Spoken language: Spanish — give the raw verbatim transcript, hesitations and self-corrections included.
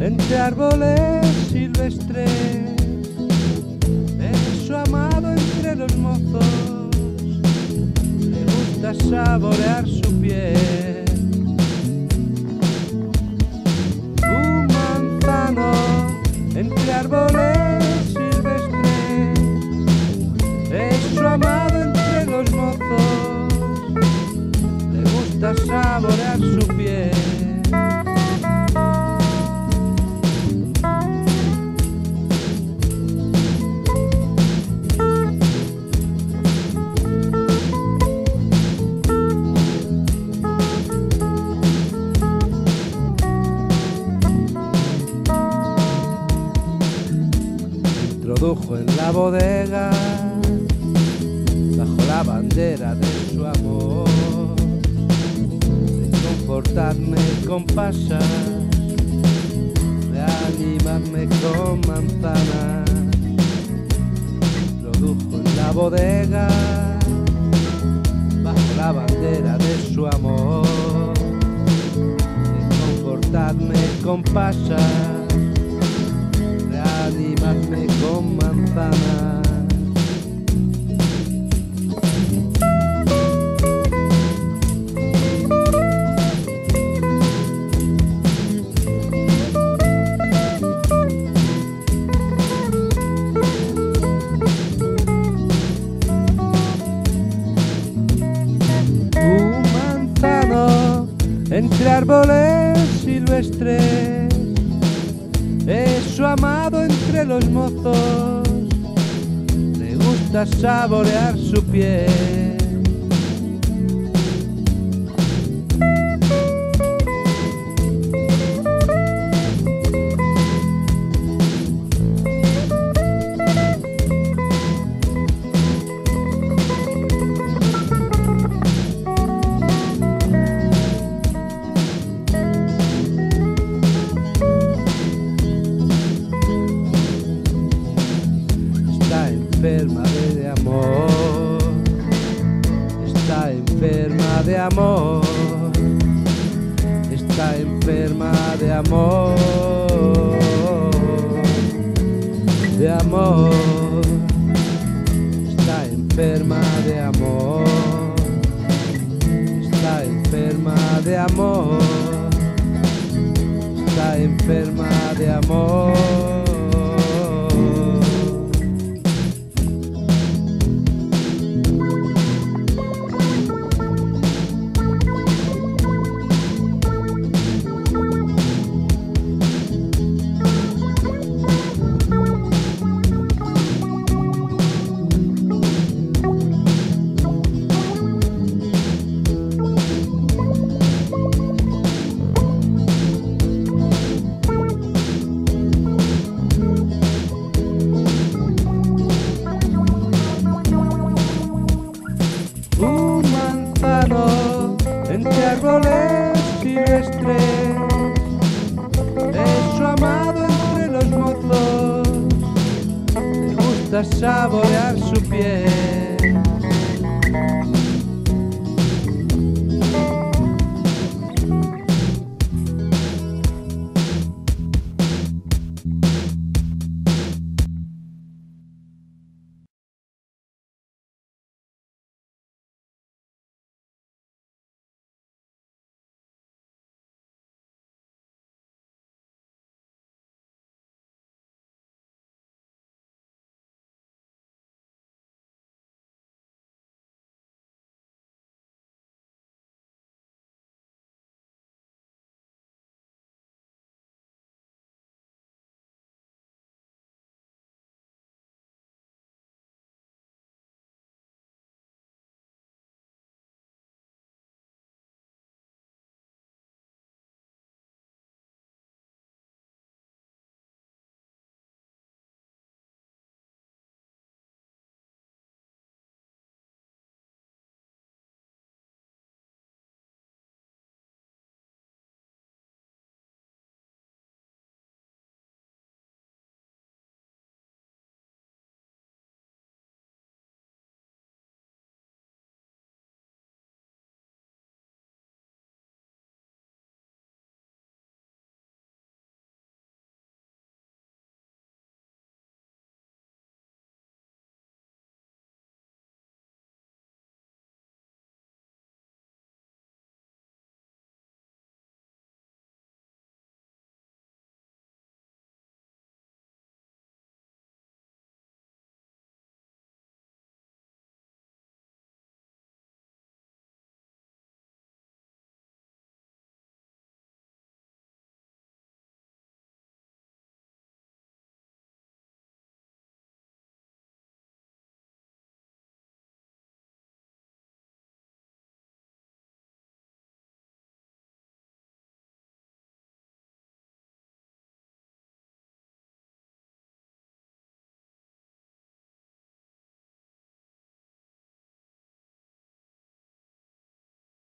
entre árboles silvestres, es su amado entre los mozos, le gusta saborear su piel. Un manzano entre árboles silvestres, es su amado entre los mozos, le gusta saborear su piel. Introdujo en la bodega, bajo la bandera de su amor, de confortarme con pasas, de animarme con manzanas. Introdujo en la bodega, bajo la bandera de su amor, de confortarme con pasas, animarme con manzanas. Un manzano entre árboles silvestres, es su amado entre los mozos, le gusta saborear su piel. Enferma de amor, está enferma de amor, está enferma de amor, de amor, está enferma de amor, está enferma de amor, está enferma de amor. Entre árboles silvestres, es su amado entre los mozos, le gusta saborear su piel.